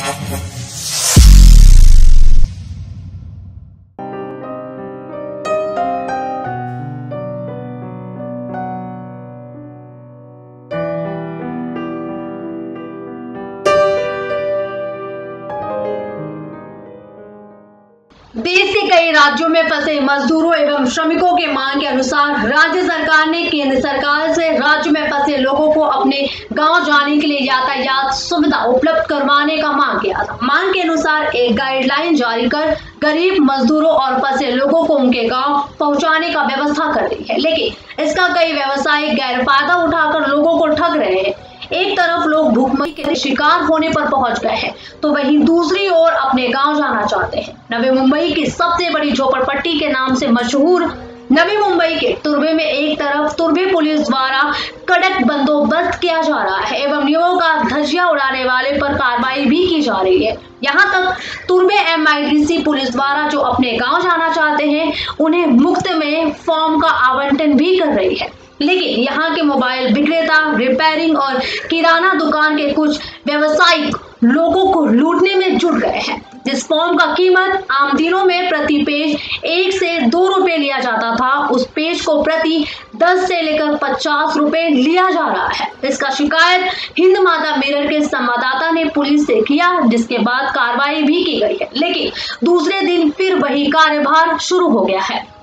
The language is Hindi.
देश के कई राज्यों में फंसे मजदूरों एवं श्रमिकों के मांग के अनुसार राज्य सरकार ने केंद्र सरकार से राज्य में फंसे लोगों को अपने गांव जाने के लिए यातायात सुविधा उपलब्ध करवाने का मांग किया था। मांग के अनुसार एक गाइडलाइन जारी कर गरीब मजदूरों और फंसे लोगों को उनके गांव पहुंचाने का व्यवस्था कर रही है, लेकिन इसका कई व्यवसायी गैर फायदा उठाकर लोगों को ठग रहे हैं। एक तरफ लोग भूखमरी के शिकार होने पर पहुंच गए हैं, तो वहीं दूसरी ओर अपने गांव जाना चाहते हैं। नवी मुंबई की सबसे बड़ी झोपड़पट्टी के नाम से मशहूर नवी मुंबई के तुर्भे में एक तरफ तुर्भे पुलिस द्वारा कड़क बंदोबस्त किया जा रहा है एवं नियमों का धज्जियां उड़ाने वाले पर कार्रवाई भी की जा रही है। यहाँ तक तुर्भे MIDC पुलिस द्वारा जो अपने गांव जाना चाहते हैं उन्हें मुफ्त में फॉर्म का आवंटन भी कर रही है, लेकिन यहाँ के मोबाइल विक्रेता, रिपेयरिंग और किराना दुकान के कुछ व्यवसायिक लोगों को लूटने में जुट गए हैं। जिस फॉर्म का कीमत आम दिनों में प्रति पेज 1 से 2 रुपए लिया जाता था, उस पेज को प्रति 10 से लेकर 50 रुपए लिया जा रहा है। इसका शिकायत हिंद माता मिरर के संवाददाता ने पुलिस से किया, जिसके बाद कार्रवाई भी की गई है, लेकिन दूसरे दिन फिर वही कार्यभार शुरू हो गया है।